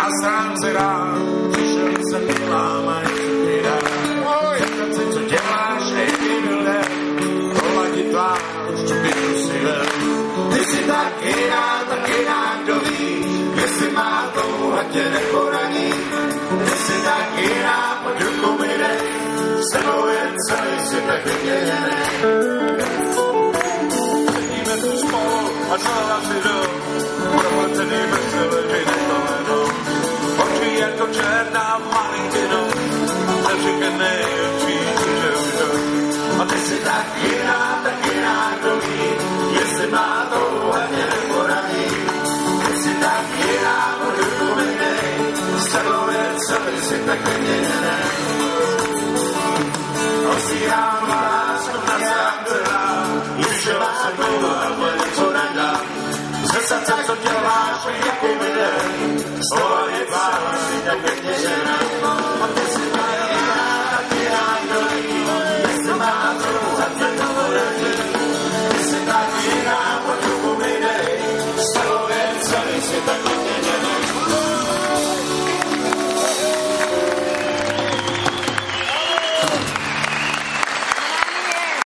na stránce rád, přišel jsem milá, mají se dát. Zeptat se, co děláš, nejdi byl den, poladit tvář, co bytu si ven. Ty jsi tak jiná, kdo ví, jestli má touha tě neporaní. Ty jsi tak jiná, pod ruku mi dej, s tebou je celý svět tak vyměněný. Sedíme tu spolu a celá si jdou, propletený bez leží nekolenou. Oči jako černá malinkinou, neříkaný očí, že už jdou. A ty jsi tak jiná, kdo ví, jestli má touha tě neporaní. Ty jsi tak jiná, pod ruku mi dej, s tebou je celý svět tak vyměněný. Osírám lásku na zámce, ještě vás se mluva, ale něco nedá. Ze srdce, co děláš, jak